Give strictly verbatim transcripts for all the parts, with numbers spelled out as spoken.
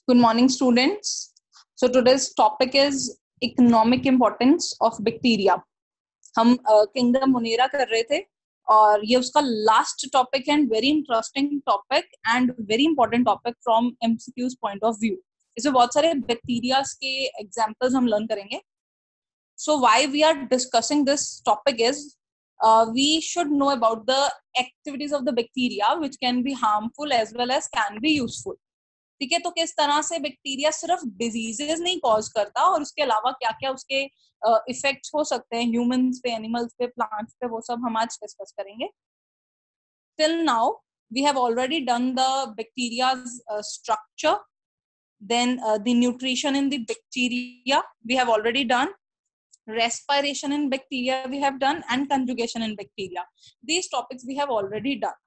Good morning, students. So today's topic is economic importance of bacteria. हम kingdom Monera कर रहे थे और ये उसका last topic and very interesting topic and very important topic from MCQs point of view. इसमें बहुत सारे बैक्टीरियाज के एग्जांपल्स हम लर्न करेंगे. So why we are discussing this topic is uh, we should know about the activities of the bacteria which can be harmful as well as can be useful. ठीक है, तो किस तरह से bacteria सिर्फ diseases नहीं cause करता और उसके अलावा क्या क्या उसके इफेक्ट्स uh, हो सकते हैं ह्यूमंस पे, एनिमल्स पे, प्लांट्स पे, वो सब हम आज डिस्कस करेंगे. Till now we have already done the bacteria's structure, then the nutrition in the bacteria we have already done, respiration in bacteria we have done, and conjugation in bacteria. These topics we have already done.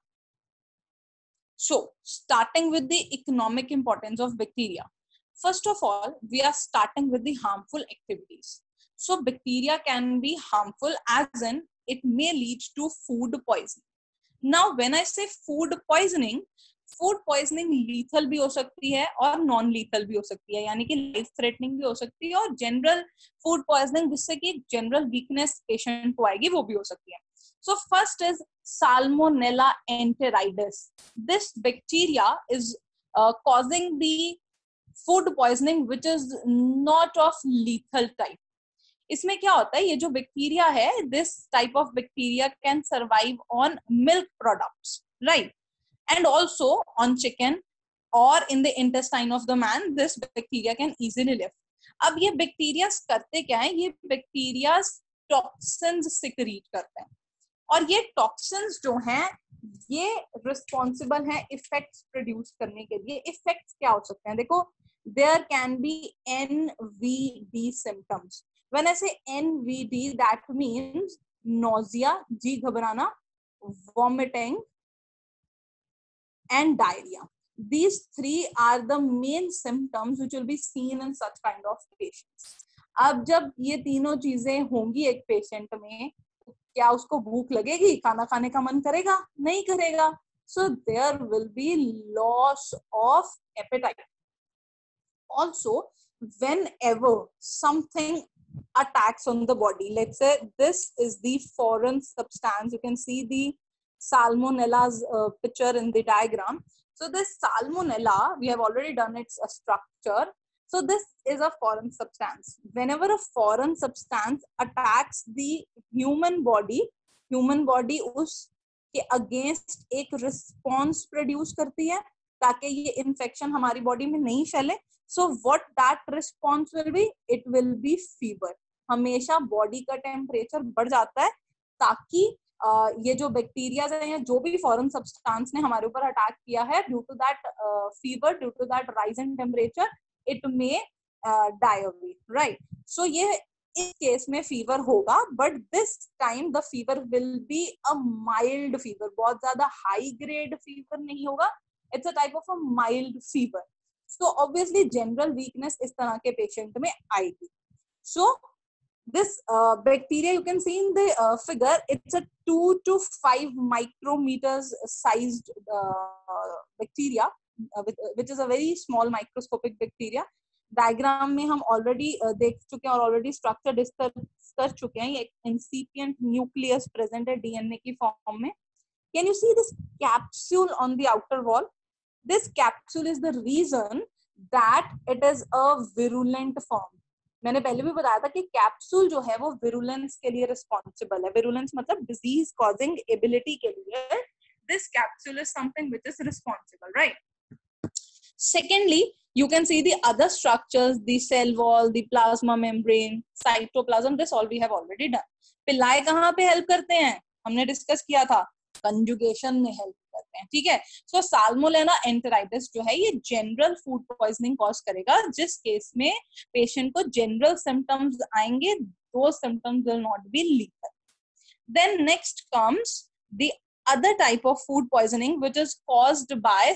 So starting with the economic importance of bacteria, first of all we are starting with the harmful activities. So bacteria can be harmful as in it may lead to food poisoning. Now when I say food poisoning, food poisoning lethal भी हो सकती है और non lethal भी हो सकती है, यानी कि लाइफ थ्रेटनिंग भी हो सकती है, और जनरल फूड पॉइजनिंग जिससे कि जनरल वीकनेस पेशेंट को आएगी वो भी हो सकती है. So first is salmonella enteritidis. This bacteria is causing the food poisoning which is not of lethal type. इसमें क्या होता है, ये जो बैक्टीरिया है, this type of bacteria can survive on milk products, right, and also on chicken or in the intestine of the man. This bacteria can easily live. अब ये bacteria करते क्या है, ये बैक्टीरिया टॉक्सिन्स सिक्रीट करते हैं, और ये टॉक्सिन्स जो हैं ये रिस्पॉन्सिबल हैं इफेक्ट्स प्रोड्यूस करने के लिए. इफेक्ट्स क्या हो सकते हैं, देखो, there can be NVD symptoms. When I say NVD that means nausea, जी घबराना, vomiting and diarrhea. These three are the main symptoms which will be seen in such kind of patients. अब जब ये तीनों चीजें होंगी एक पेशेंट में, क्या उसको भूख लगेगी, खाना खाने का मन करेगा? नहीं करेगा. So there will be loss of appetite. Also, whenever something attacks on the body, let's say this is the foreign substance, you can see the Salmonella's uh, picture in the diagram. So this Salmonella, we have already done its uh, structure. So this is a foreign substance. Whenever a foreign substance attacks the human body, human body उसके against एक response produce करती है ताकि ये infection हमारी body में नहीं फैले. So what that response will be? It will be fever. हमेशा body का temperature बढ़ जाता है ताकि Uh, ये जो बैक्टीरिया है, जो भी फॉरेन सब्सटेंस ने हमारे ऊपर अटैक किया है, due to that fever, due to that rise in temperature, it may die away, right. So ये इस केस में फीवर होगा, but this time the fever will be a mild fever. बहुत ज्यादा हाई ग्रेड फीवर नहीं होगा, it's a type of a mild fever. So obviously general weakness इस तरह के पेशेंट में आएगी. सो this uh, bacteria, you can see in the uh, figure, it's a two to five micrometers sized uh, bacteria, uh, which, which is a very small microscopic bacteria. Diagram में हम already uh, देख चुके हैं और already structure discuss कर चुके हैं. एक incipient nucleus present है D N A की form में. Can you see this capsule on the outer wall? This capsule is the reason that it is a virulent form. मैंने पहले भी बताया था कि कैप्सूल जो है वो विरुलेंस के लिए रिस्पॉन्सिबल है. विरुलेंस मतलब डिजीज कॉजिंग एबिलिटी के लिए. This capsule is something which is responsible, right. Secondly, you can see the other structures, the cell wall, the plasma membrane, cytoplasm. This all we have already done. Pili कहाँ पे help करते हैं, हमने discuss किया था, conjugation में help करते हैं, ठीक है. सो साल्मोनेला एंटेराइटिस जो है ये जनरल फूड पॉइजनिंग कॉज करेगा, जिस केस में पेशेंट को जनरल सिम्टम्स आएंगे, though symptoms will not be lethal. Then next comes the other type of food poisoning which is caused by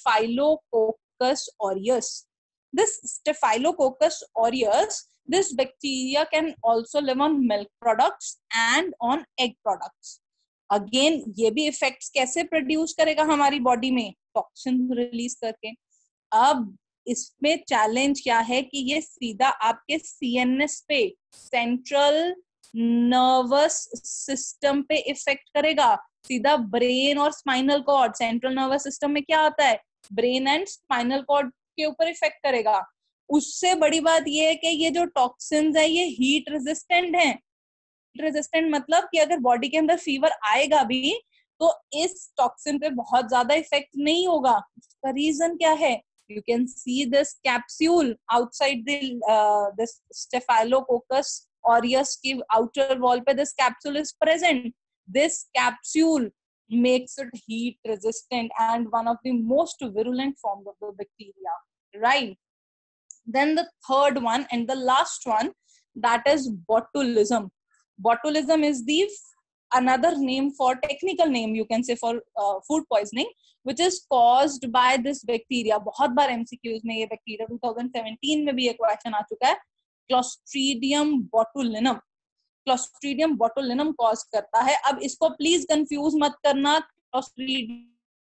staphylococcus aureus. This Staphylococcus aureus, this bacteria can also live on milk products and on egg products. Again ये भी effects कैसे produce करेगा हमारी body में, toxin release करके. अब इसमें challenge क्या है कि ये सीधा आपके सीएनएस पे, सेंट्रल नर्वस सिस्टम पे इफेक्ट करेगा, सीधा ब्रेन और spinal cord, central nervous system में क्या आता है, ब्रेन एंड स्पाइनल कॉर्ड के ऊपर इफेक्ट करेगा। उससे बड़ी बात ये है कि ये जो टॉक्सिन्स है ये हीट रेजिस्टेंट है। रेजिस्टेंट मतलब कि अगर बॉडी के अंदर फीवर आएगा भी तो इस टॉक्सिन पे बहुत ज्यादा इफेक्ट नहीं होगा। इसका रीजन क्या है, you can see this capsule outside the uh, this staphylococcus aureus की outer wall पे this capsule is present. This capsule makes it heat resistant and one of the most virulent forms of the bacteria, right? Then the third one and the last one, that is botulism. Botulism is the another name for, technical name you can say, for uh, food poisoning, which is caused by this bacteria. बहुत बार MCQs में ये bacteria दो हज़ार सत्रह में भी एक question आ चुका है, Clostridium botulinum. Clostridium botulinum cause करता है। अब इसको प्लीज कंफ्यूज मत करना, Clostridium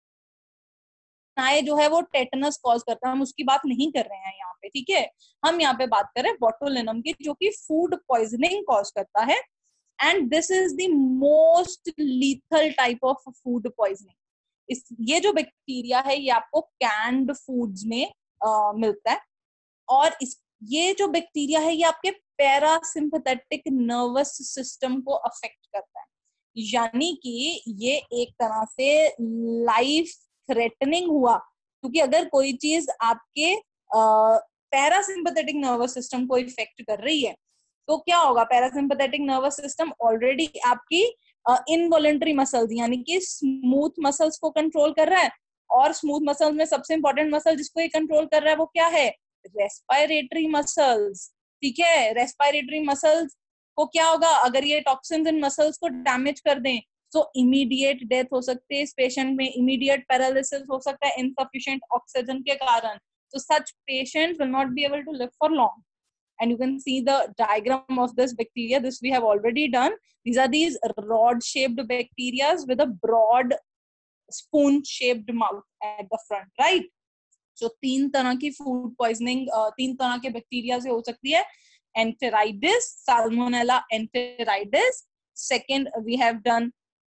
जो है वो टेटनस कॉज करता है, हम उसकी बात नहीं कर रहे हैं यहाँ पे, ठीक है। हम यहाँ पे बात कर रहे हैं बोटुलिनम की, जो कि फूड पॉइजनिंग कॉज करता है। And this is the most lethal type of food poisoning. इस ये जो बैक्टीरिया है ये आपको कैंड फूड्स में आ, मिलता है, और इस ये जो बैक्टीरिया है ये आपके पैरासिम्पैथेटिक नर्वस सिस्टम को अफेक्ट करता है, यानी कि ये एक तरह से लाइफ थ्रेटनिंग हुआ, क्योंकि अगर कोई चीज आपके पैरासिम्पैथेटिक नर्वस सिस्टम को इफेक्ट कर रही है तो क्या होगा, पैरासिम्पैथेटिक नर्वस सिस्टम ऑलरेडी आपकी इनवॉलंटरी मसल्स यानी कि स्मूथ मसल्स को कंट्रोल कर रहा है, और स्मूथ मसल्स में सबसे इंपॉर्टेंट मसल जिसको ये कंट्रोल कर रहा है वो क्या है, रेस्पिरेटरी मसल्स, ठीक है। रेस्पिरेटरी मसल्स को क्या होगा, अगर ये टॉक्सिन्स इन मसल्स को डैमेज कर दें तो इमीडिएट डेथ हो सकती है इस पेशेंट में, इमीडिएट पैरालिसिस हो सकता है इनसफिशिएंट ऑक्सीजन के कारण। So such patients will not be able to live for long. And you can see the diagram of this bacteria. This we have already done. These are these rod-shaped bacteria with a broad spoon-shaped mouth at the front, right? So तीन तरह की food poisoning, uh, तीन तरह के bacteria से हो सकती है, enteritis, Salmonella enteritis. Second, we have done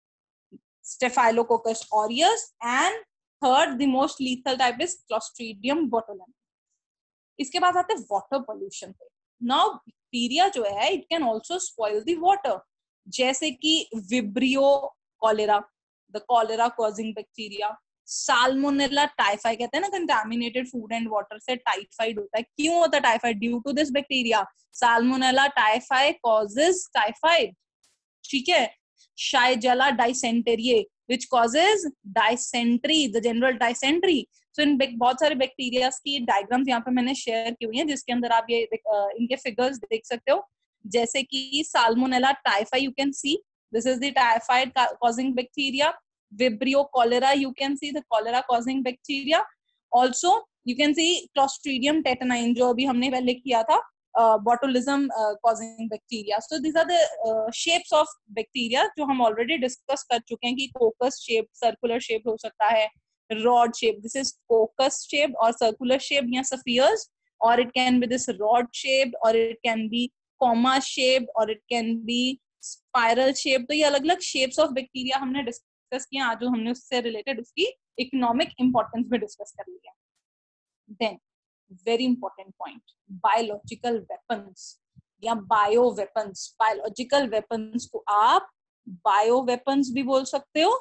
Staphylococcus aureus, and third, the most lethal type is Clostridium botulinum. इसके बाद आते हैं वाटर पोल्यूशन पे। नाउ बैक्टीरिया जो है it can also spoil the water, जैसे कि vibrio cholerae, the cholera causing bacteria, salmonella typhi, कहते हैं ना कंटामिनेटेड फूड एंड वाटर से टाइफाइड होता है। क्यों होता है typhoid? Due to this bacteria. Salmonella typhi causes typhoid, ठीक है। शाइजेला डाइसेंटेरिये which causes dysentery, the general dysentery. So इन बहुत सारे बैक्टीरिया की डायग्राम्स यहाँ पे मैंने शेयर की हुई हैं, जिसके अंदर आप ये इनके फिगर्स देख सकते हो, जैसे कि salmonella typhi, you can see this is the typhoid causing bacteria. Vibrio cholerae, you can see the cholera causing bacteria. Also you can see clostridium tetani, जो अभी हमने पहले किया था, Uh, botulism uh, causing bacteria. So these are the uh, shapes of bacteria जो हम already discuss कर चुके हैं कि coccus shaped, circular shaped हो सकता है, rod shaped, this is coccus shaped or circular shaped या spheres, or it can be this rod shaped, or it can be comma shaped, or it can be spiral shaped. तो ये अलग अलग shapes of bacteria हमने discuss किया, आज जो हमने उससे related उसकी economic importance भी discuss कर लिया। Then very important point, biological weapons या bio weapons. Biological weapons को आप bio weapons भी बोल सकते हो,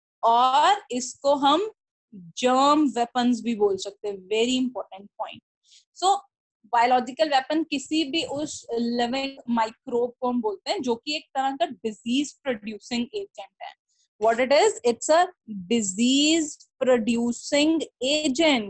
और इसको हम germ weapons भी बोल सकते हैं। very important point. So biological weapon किसी भी उस living microbe को हम बोलते हैं जो कि एक तरह का disease producing agent है। What it is? It's a disease producing agent.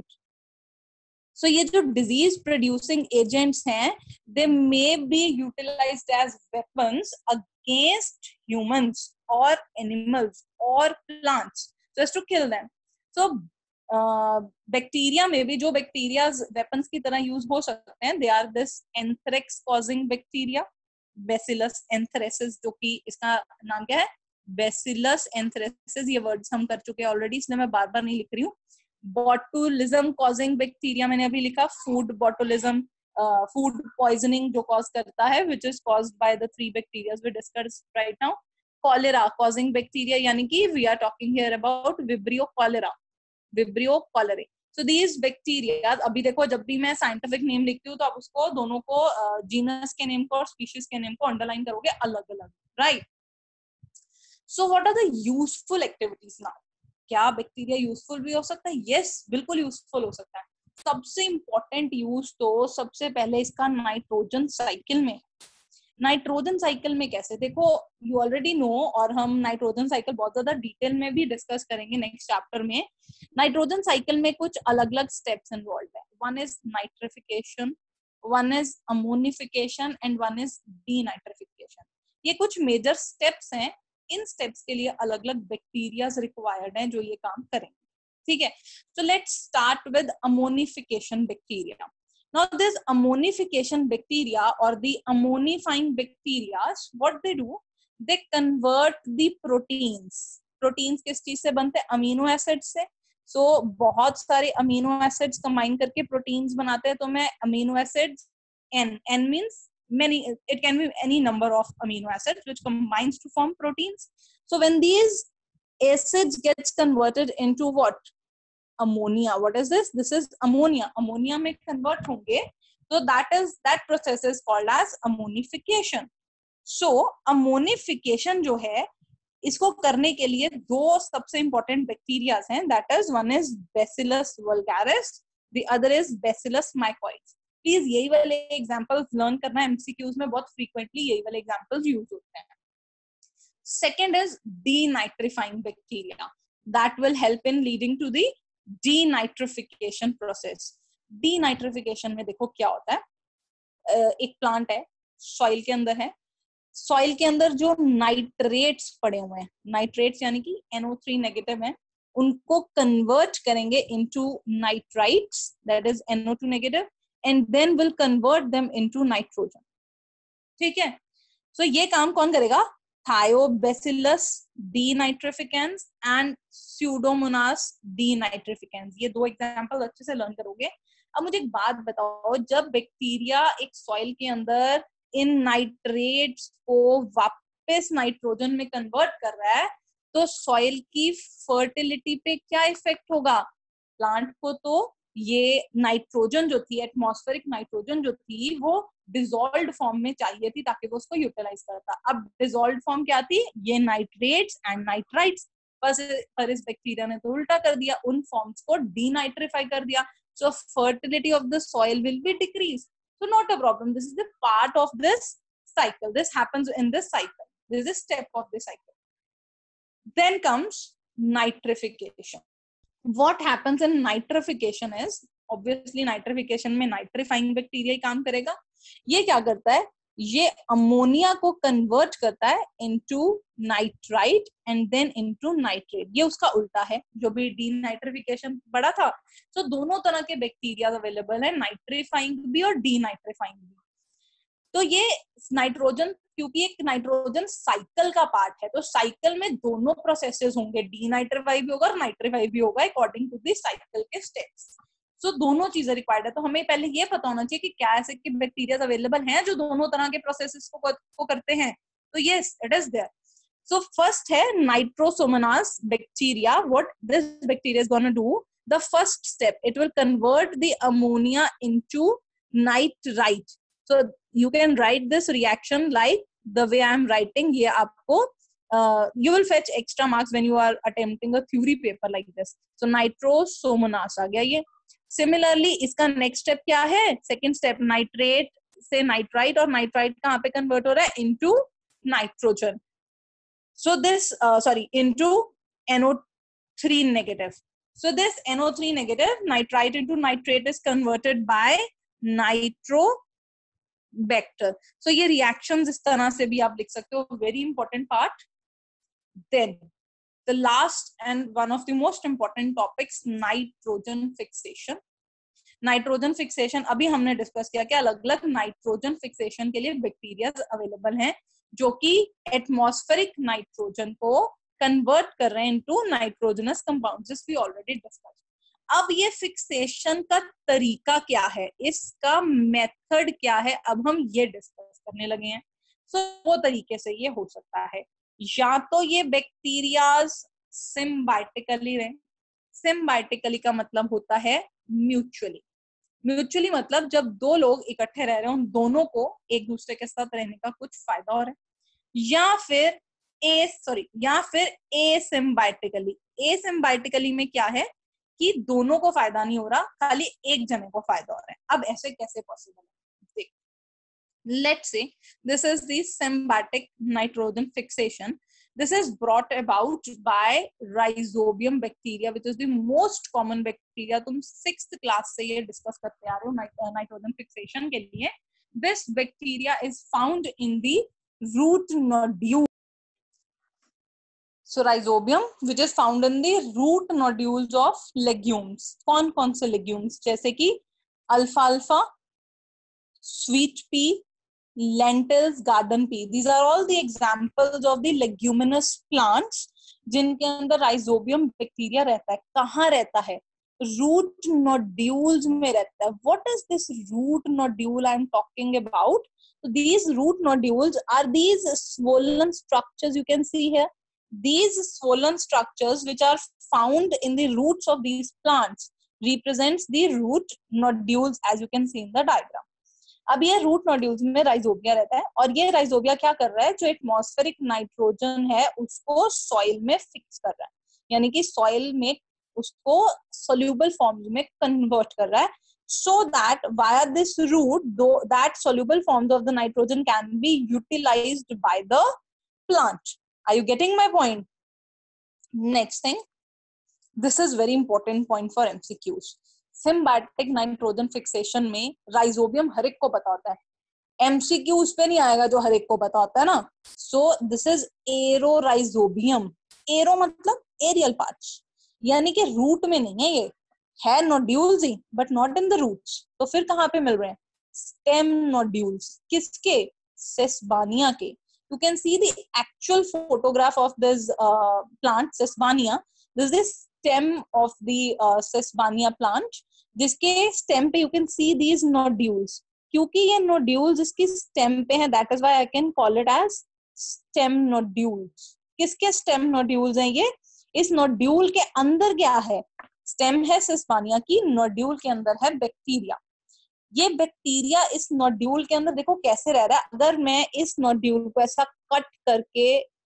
So ये जो disease producing agents हैं, they may be utilized as weapons against humans or animals or plants just to kill them. So uh, bacteria में भी जो bacteria weapons की तरह use हो सकते हैं, they are this anthrax causing bacteria, Bacillus anthracis, जो कि इसका नाम क्या है, Bacillus anthracis। ये words हम कर चुके हैं already, इसलिए मैं बार बार नहीं लिख रही हूँ। बॉटुलिज्म कॉजिंग बैक्टीरिया मैंने अभी लिखा, फूड बॉटुलिज्म, फूड पॉइजनिंग जो कॉज करता है, which is caused by the three bacteria we discussed right now. Cholera causing bacteria, यानी कि we are talking here about vibrio cholerae, vibrio cholerae. So these bacteria, अभी देखो जब भी मैं साइंटिफिक नेम लिखती हूँ तो आप उसको दोनों को जीनस uh, के नेम को और स्पीशीज के नेम को अंडरलाइन करोगे अलग अलग, right. So what are the useful activities now? क्या बैक्टीरिया यूजफुल भी हो सकता है? यस yes, बिल्कुल यूजफुल हो सकता है. सबसे इंपॉर्टेंट यूज तो सबसे पहले इसका नाइट्रोजन साइकिल में. नाइट्रोजन साइकिल में कैसे, देखो यू ऑलरेडी नो, और हम नाइट्रोजन साइकिल बहुत ज्यादा डिटेल में भी डिस्कस करेंगे नेक्स्ट चैप्टर में. नाइट्रोजन साइकिल में कुछ अलग अलग स्टेप्स इन्वॉल्व है. One is nitrification, one is ammonification and one is denitrification. ये कुछ मेजर स्टेप्स हैं. इन स्टेप्स के लिए अलग अलग बैक्टीरिया रिक्वायर्ड हैं जो ये काम करेंगे, ठीक है. So let's start with ammonification bacteria. Now this ammonification bacteria or the ammonifying bacteria, what they do, they convert the proteins. Proteins किस चीज से बनते हैं? अमीनो एसिड से. so बहुत सारे अमीनो एसिड्स कंबाइन करके प्रोटीन्स बनाते हैं. तो मैं amino acids, n n means many, it can be any number of amino acids which combines to form proteins. So when these acids gets converted into what? Ammonia. What is this? This is ammonia. Ammonia में convert होंगे, so that is that process is called as ammonification. So ammonification जो है, इसको करने के लिए दो सबसे important bacteria हैं. That is, one is Bacillus vulgaris, the other is Bacillus mycoides. Please यही वाले examples learn करना. M C Qs में बहुत frequently यही वाले examples use होते हैं. Second is denitrifying bacteria. That will help in leading to the denitrification process. Denitrification में देखो क्या होता है. एक प्लांट है, सॉइल के अंदर है. सॉइल के अंदर जो नाइट्रेट्स पड़े हुए हैं, नाइट्रेट्स यानी कि एन ओ थ्री नेगेटिव है, उनको कन्वर्ट करेंगे into nitrites, that is N O two negative, and then will convert them into nitrogen. ठीक है. सो so ये काम कौन करेगा? Thiobacillus denitrificans and Pseudomonas denitrificans. ये दो एग्जाम्पल अच्छे से लर्न करोगे. अब मुझे एक बात बताओ, जब बैक्टीरिया एक सॉइल के अंदर इन नाइट्रेट्स को वापस नाइट्रोजन में कन्वर्ट कर रहा है, तो सॉइल की फर्टिलिटी पे क्या इफेक्ट होगा? प्लांट को तो ये नाइट्रोजन जो थी, एटमॉस्फेरिक नाइट्रोजन जो थी, वो डिसॉल्व्ड फॉर्म में चाहिए थी ताकि वो उसको यूटिलाइज करता. अब डिसॉल्व्ड फॉर्म क्या थी? ये नाइट्रेट्स एंड नाइट्राइट्स. बस पर इस बैक्टीरिया ने तो उल्टा कर दिया, उन फॉर्म्स को डीनाइट्रिफाई कर दिया. So fertility of the soil will be decrease. So not a problem. This is the part of this cycle. This happens in this cycle. This is a step of the cycle. Then comes nitrification. What happens in nitrification is, obviously nitrification में nitrifying bacteria ही काम करेगा. ये क्या करता है? ये ammonia को कन्वर्ट करता है into nitrite and then into nitrate. ये उसका उल्टा है, जो भी डीनाइट्रिफिकेशन बड़ा था. सो so, दोनों तरह के बैक्टीरिया अवेलेबल है, नाइट्रीफाइंग भी और डीनाइट्रीफाइंग भी. तो ये नाइट्रोजन, क्योंकि एक नाइट्रोजन साइकिल का पार्ट है, तो साइकिल में दोनों प्रोसेसेस होंगे, डीनाइट्रीफाई भी होगा और नाइट्रीफाई भी होगा अकॉर्डिंग टू द साइकिल के स्टेप्स. सो so, दोनों चीजें रिक्वायर्ड है. तो हमें पहले ये पता होना चाहिए कि क्या ऐसे के बैक्टीरिया अवेलेबल हैं जो दोनों तरह के प्रोसेसेस को, को करते हैं. तो yes, it is there. So first है Nitrosomonas bacteria. What this bacteria is gonna do? The first step, it will convert the ammonia into nitrite. So you can write this reaction like the way I am writing. ये आपको uh, you will fetch extra marks when you are attempting a theory paper like this. So nitrosomonas आ गया ये. Similarly इसका next step क्या है? Second step, nitrate से nitrite, और nitrite कहाँ पे convert हो रहा है? Into nitrogen. So this uh, sorry into N O three negative. So this N O three negative, nitrite into nitrate is converted by nitro Vector. So ये reactions इस तरह से भी आप लिख सकते हो. Very important part. Then the last and one of the most important topics, nitrogen fixation. Nitrogen fixation अभी हमने डिस्कस किया कि अलग अलग नाइट्रोजन फिक्सेशन के लिए बैक्टीरिया अवेलेबल हैं जो कि एटमॉस्फेरिक नाइट्रोजन को कन्वर्ट कर रहे हैं into nitrogenous compounds. This we already discuss. अब ये फिक्सेशन का तरीका क्या है, इसका मेथड क्या है, अब हम ये डिस्कस करने लगे हैं। सो so, वो तरीके से ये हो सकता है, या तो ये बैक्टीरियाज सिम्बायोटिकली रहे। सिम्बायोटिकली का मतलब होता है म्यूचुअली। म्यूचुअली मतलब जब दो लोग इकट्ठे रह रहे हैं, उन दोनों को एक दूसरे के साथ रहने का कुछ फायदा हो रहा है। या फिर ए सॉरी या फिर एसिम्बायोटिकली। एसिम्बायोटिकली में क्या है कि दोनों को फायदा नहीं हो रहा, खाली एक जने को फायदा हो रहा है। अब ऐसे कैसे पॉसिबल है, देख, let's say this is the symbiotic nitrogen fixation. This is brought about by rhizobium bacteria, which is the most common bacteria. तुम sixth class से ये discuss करते आ रहे हो nitrogen fixation के लिए. This bacteria is found in the root nodule. So rhizobium, which is found in the root nodules of legumes. कौन कौन से legumes? जैसे कि alfalfa, sweet pea, lentils, garden pea. These are all the examples of the leguminous plants जिनके अंदर rhizobium bacteria रहता है. कहाँ रहता है? Root nodules में रहता है. What is this root nodule I'm talking about? So these root nodules are these swollen structures you can see here. These swollen structures which are found in the roots of these plants represents the root nodules as you can see in the diagram. अब ये root nodules में rhizobia रहता है और ये rhizobia क्या कर रहा है, जो एटमॉस्फेरिक नाइट्रोजन है उसको सॉइल में फिक्स कर रहा है, यानी कि सॉइल में उसको सोल्यूबल फॉर्म्स में कन्वर्ट कर रहा है, so that via this route though that soluble forms of the nitrogen can be utilized by the plant. Are you getting my point? Next thing, this is very important point for M C Qs. Symbiotic nitrogen fixation में Rhizobium हर एक को पता होता है, MCQ उस पे नहीं आएगा जो हर एक को पता होता है ना. So this is aero Rhizobium. Aero मतलब एरियल पार्ट्स, यानी कि रूट में नहीं है, ये है नोड्यूल्स ही but not in the roots. तो फिर कहाँ पे मिल रहे हैं? Stem nodules. किसके? सेसबानिया के. You can see the actual photograph of this plant Sesbania. This is stem of the uh, Sesbania plant, जिसके stem पे you can see these nodules. क्योंकि ये nodules इसकी stem पे है, that is why I can call it as stem nodules. किसके stem nodules हैं ये? इस nodule के अंदर क्या है? stem है Sesbania की, nodule के अंदर है बैक्टीरिया. ये बैक्टीरिया इस nodule के अंदर देखो कैसे रह रहा है. अगर मैं इस nodule को ऐसा कट करके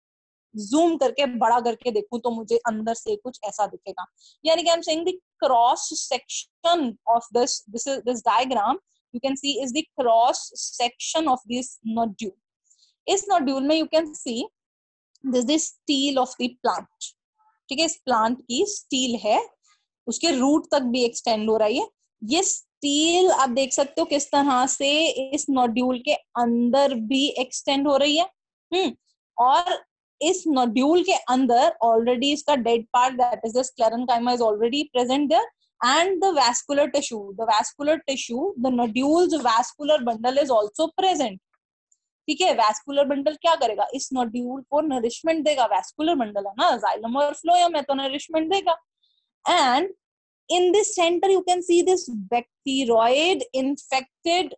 जूम करके बड़ा करके देखूं तो मुझे अंदर से कुछ ऐसा दिखेगा, यानी कि I am saying the cross section of this this is this diagram you can see is the cross section of this nodule. इस नोड्यूल में you can see this the stele of the plant. ठीक है, इस plant की steel है, उसके root तक भी एक्सटेंड हो रही है. ये स्टील आप देख सकते हो किस तरह से इस नोड्यूल के अंदर भी एक्सटेंड हो रही है. हम्म और इस नोड्यूल के अंदर ऑलरेडी इसका dead part that is the sclerenchyma is already present there and the vascular tissue the vascular tissue the nodules vascular bundle is also present. ठीक है, वैस्कुलर बंडल क्या करेगा? इस नोड्यूल को नरिशमेंट देगा. वैस्कुलर बंडल है ना, जाइलम और फ्लोएम है तो नरिशमेंट देगा. And in this center you can see this bacteroid infected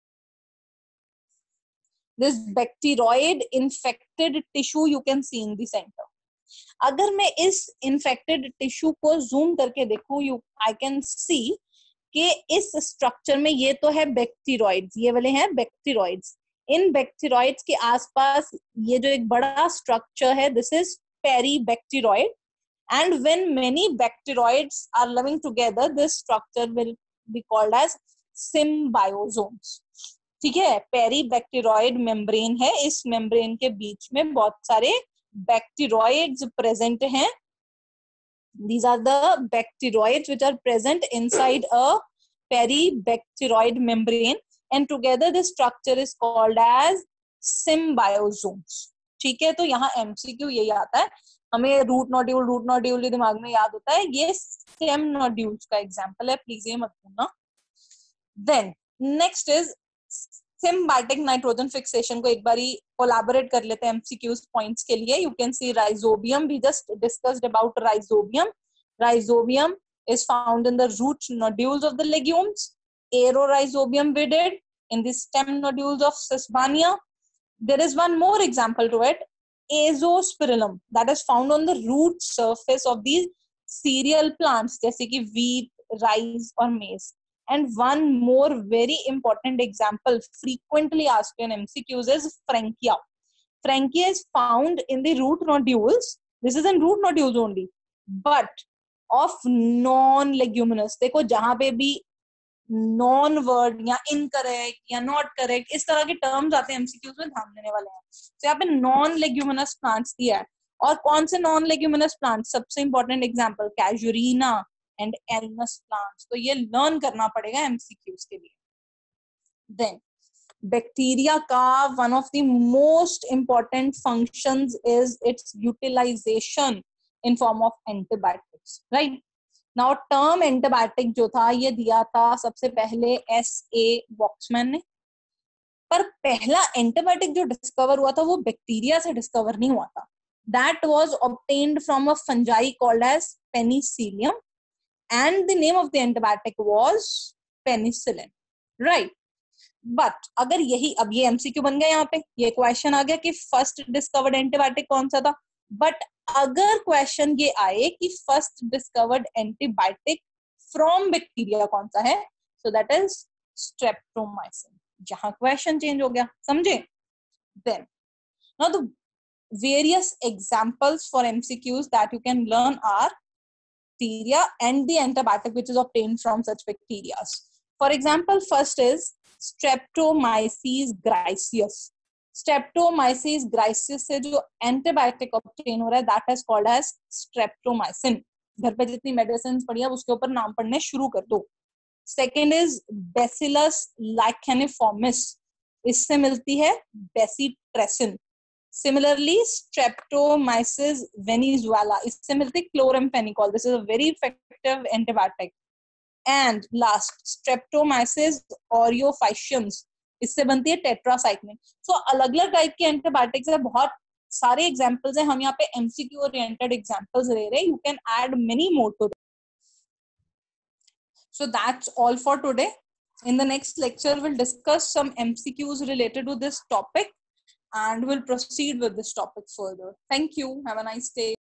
this bacteroid infected tissue you can see in the center. अगर मैं इस infected tissue को zoom करके देखूं you I can see कि इस structure में ये तो है bacteroids, ये वाले हैं bacteroids. इन bacteroids के आसपास ये जो एक बड़ा structure है this is peribacteroid. And when many bacteroids are living together, this structure will be called as symbiosomes. ठीक है, पेरीबैक्टीरॉइड मेम्ब्रेन है, इस मेम्ब्रेन के बीच में बहुत सारे बैक्टीरॉइड्स प्रेजेंट हैं. These are the bacteroids which are present inside a peribacteroid membrane, and together this structure is called as symbiosomes. ठीक है, तो यहाँ एमसीक्यू यही आता है, हमें रूट नोड्यूल रूट नोड्यूल दिमाग में याद होता है, ये स्टेम नोड्यूल्स का एग्जांपल है, प्लीज ये मत भूलना. Then next is symbiotic nitrogen fixation को एक बारी कोलैबोरेट कर लेते हैं एमसीक्यूज पॉइंट्स के लिए. You can see Rhizobium, we just discussed about Rhizobium. Rhizobium is found in the root nodules of the legumes. Aerorhizobium we did in the stem nodules of Sesbania. There is one more example to it, Azospirillum, that is found on the root surface of these cereal plants, जैसे कि wheat, rice or maize. And one more very important example frequently asked in M C Qs is Frankia. Frankia is found in the root nodules. This is in root nodules only, but of non-leguminous. देखो जहाँ पे भी non word या incorrect या not correct इस तरह के terms आते हैं एमसीक्यूज में, ध्यान देने वाले हैं. तो यहाँ पे नॉन लेग्यूमिनस प्लांट्स दिया है. और कौन से नॉन लेग्यूमिनस प्लांट्स? सबसे important example Casuarina and Alnus plants. तो ये लर्न करना पड़ेगा एमसीक्यूज के लिए. देन बैक्टीरिया का one of the most important functions is its utilization in form of antibiotics, right. Now term antibiotic जो था ये दिया था सबसे पहले एस ए वॉक्समैन ने, पर पहला एंटीबायोटिक जो डिस्कवर हुआ था वो बैक्टीरिया से डिस्कवर नहीं हुआ था. That was obtained from a fungi called as Penicillium and the name of the antibiotic was penicillin, right. But अगर यही, अब ये एमसीक्यू बन गया, यहाँ पे ये क्वेश्चन आ गया कि फर्स्ट डिस्कवर्ड एंटीबायोटिक कौन सा था. बट अगर क्वेश्चन ये आए कि first discovered antibiotic from bacteria कौन सा है, सो दैट इज स्ट्रेप्टोमाइसिन. जहां क्वेश्चन चेंज हो गया, समझे. Then now the various examples for MCQs that you can learn are bacteria and the antibiotic which is obtained from such bacteria. For example, first is Streptomyces griseus. Streptomyces griseus से जो antibiotic obtain हो रहा है that is called as streptomycin. घर पे जितनी medicine पढ़ी है उसके ऊपर नाम पढ़ने शुरू कर दो. सेकेंड इज Bacillus licheniformis, इससे मिलती है बेसिट्रेसिन. Similarly, Streptomyces venezuela, इससे मिलती है chloramphenicol. This is a very effective antibiotic. And last, Streptomyces aureophyciums, इससे बनती है टेट्रासाइक्लिन. सो so, अलग अलग टाइप के एंटीबायोटिक्स है, बहुत सारे एग्जांपल्स हैं. हम यहाँ पे एमसीक्यू ओरिएंटेड एग्जांपल्स ले रहे हैं. You can add many more too. So that's all for today. In the next lecture, we'll discuss some M C Qs related to this topic and we'll proceed with this topic further. Thank you. Have a nice day.